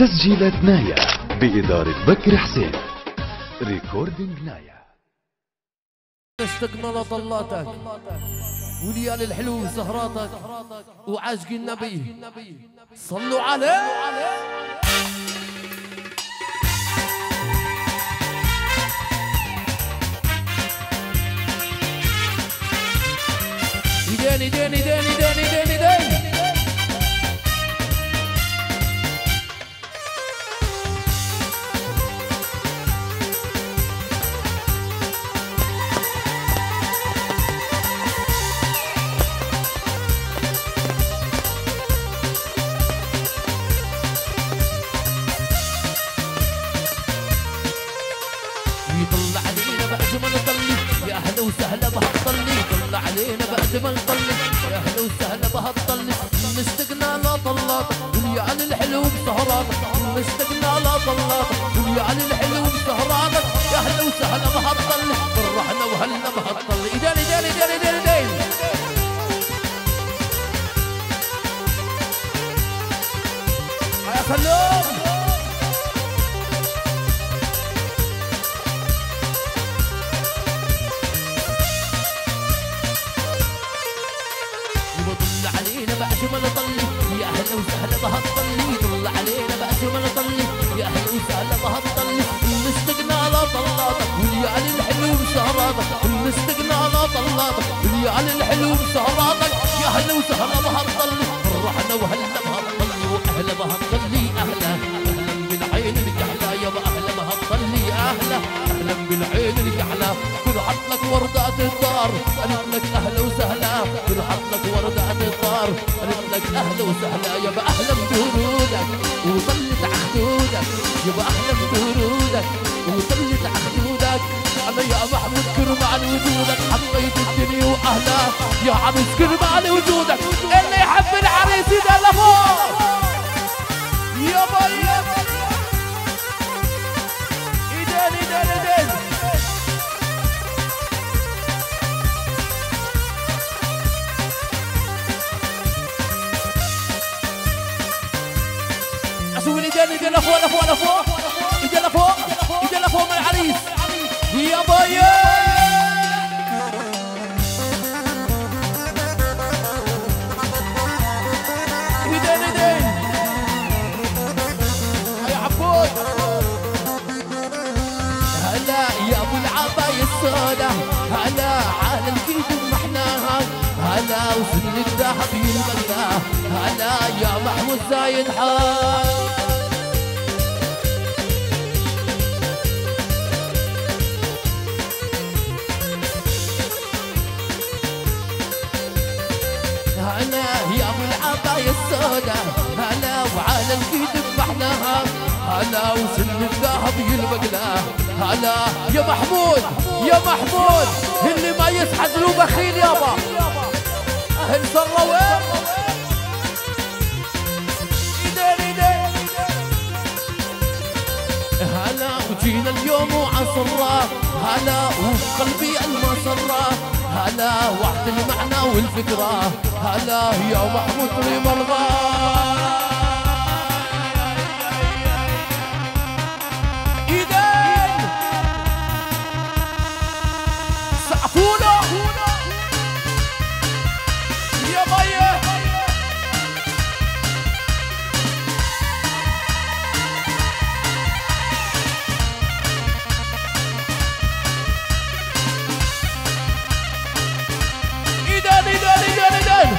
تسجيلات نايا بإدارة بكر حسين. ريكوردينج نايا. اشتقنا لطلاتك وليالي الحلو سهراتك وعاشق النبي صلوا عليه. ديني ديني ديني ديني ديني ديني يطلع علينا بعد ما نطلي يا اهلا وسهلا بهالطلي. يطلع علينا بعد ما نطلي يا اهلا وسهلا بهالطلي. مشتقنا لطلاتك وليالي الحلو بسهراتك. مشتقنا لطلاتك وليالي الحلو بسهراتك. يا اهلا وسهلا بهالطلي فرحنا وهلا بهالطلي. ديني ديني ديني ديني ديني يا سلام. يطلع علينا بعد ما نطلي يا اهلا وسهلا بهالطلي. يطلع علينا بعد ما نطلي يا اهلا وسهلا بهالطلي. مشتقنا لطلاتك وليالي الحلو بسهراتك. مشتقنا لطلاتك وليالي الحلو بسهراتك. يا اهلا وسهلا بهالطلي فرحنا وهلا بهالطلي واهلا بهالطلي. اهلا اهلا بالعين الكحله يابا اهلا بهالطلي. اهلا اهلا بالعين الكحله فرحت لك وردات الدار. قالت لك اهلا وسهلا فرحت لك وردات الدار. قالت لك اهلا وسهلا يابا اهلا بورودك وطلت عخدودك. يابا اهلا بورودك وطلت عخدودك. انا يا محمود كرم عن وجودك حطيت الدنيا واهلا يا عروس كرم عن وجودك. اللي يحب العريس يدل فوق يابا يابا ايدين ايدين ايدين. اسوي الايدين ايدين لفوق لفوق لفوق ايدين لفوق ايدين لفوق من العريس يا بايا. ايدين ايدين يا عبود. هلا يا ابو العباية السودا هلا على الكيد محناها. هلا وسن الذهب يلبسها. هلا يا محمود زايد حال. هلا يا ابو العباية السودا هلا وعلى الكيد محناها. هلا وسن الذهب يلبق لها. هلا يا محمود يا محمود اللي ما يسحد له بخيل يابا. اهل سروان ايدين ايدين. هلا وجينا اليوم وعصرة. هلا وقلبي المسرة. هلا وحد المعنى والفكرة. هلا يا محمود ريم الغار. ايدين سقفونا يا ميه. ايدين ايدين ايدين ايدين.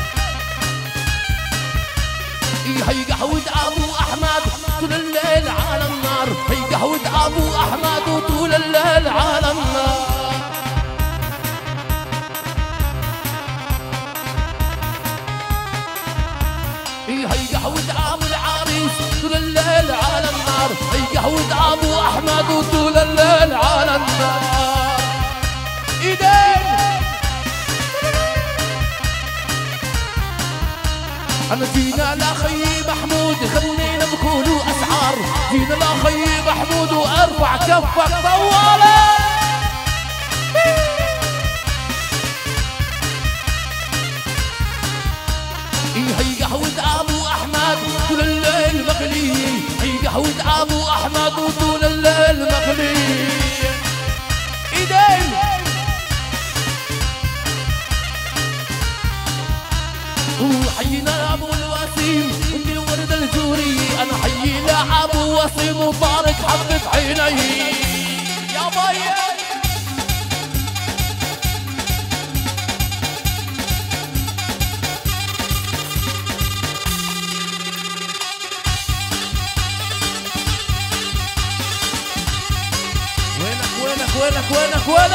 هي قهوة ابو احمد طول الليل على النار. هي قهوة ابو احمد وطول الليل على النار. هي قهوة ابو العريس طول الليل على النار. هي قهوة ابو احمد وطول الليل على النار. ايدين انا جينا لاخي محمود خلينا بقولوا اسعار. جينا لاخي محمود وارفع كفك طواله. هي قهوة ابو احمد طول الليل المقلي قهوة ابو احمد وطول الليل مقلي ايدين وحينا ابو الوسيم انت الورد الجوري انا حينا ابو وسيم وطارق حبة عيني يا باي وينك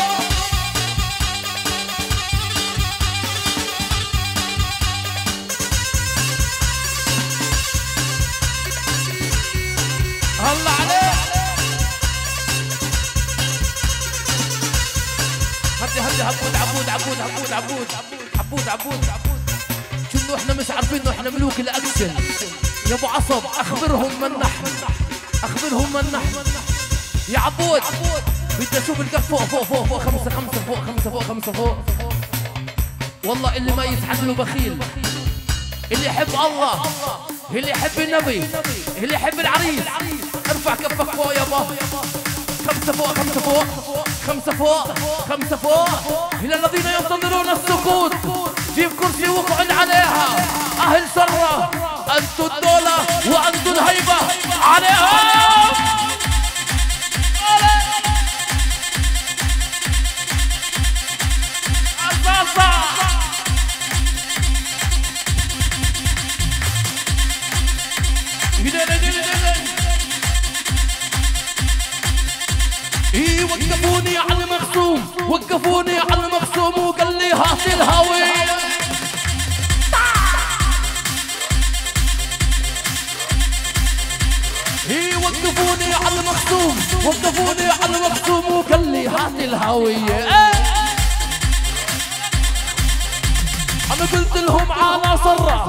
الله عليك هدي شنو احنا مش عارفين انه احنا ملوك الاكشن يا ابو عصب اخبرهم من نحن يا عبود بدي اشوف الكف فوق خمسة والله اللي ما يزحف له بخيل اللي يحب الله اللي يحب النبي اللي يحب العريس ارفع كفك فوق يابا خمسة فوق إلى الذين ينتظرون السقوط جيب كرسي واقعد عليها أهل سرة أنتوا الدولة وأنتوا الهيبة عليها وقفوني على المخصوم وقال لي هات الهوية وقفوني على المخصوم وقال لي هات الهوية انا قلت لهم على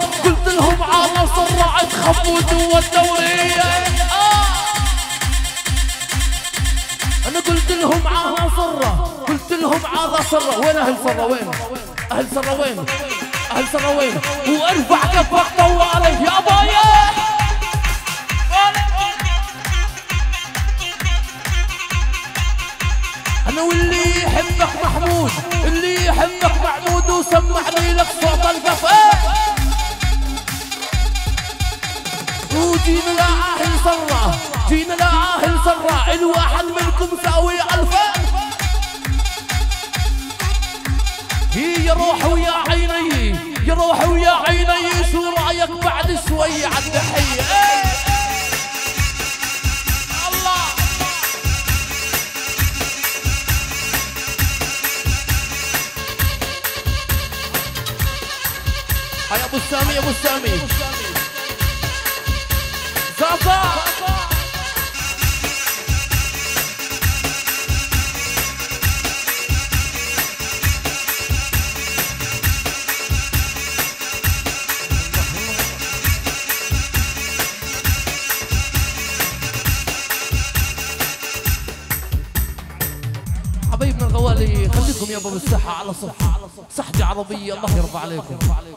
صرة اتخبوا جوا الدورية انا قلت لهم على صرة وين اهل صرة وين وارفع كفك طوالي يا بايا انا واللي يحبك محمود وسمعني لك صوت القفا وجينا لأهل صرة الواحد منكم ساوي ألفا يا روحي ويا عيني شو رايك بعد شوي عالتحية الله هيا ابو السامي صافا حبايبنا الغوالي خليكم يابا بالصحة على صحة صحتي عربية الله يرضى عليكم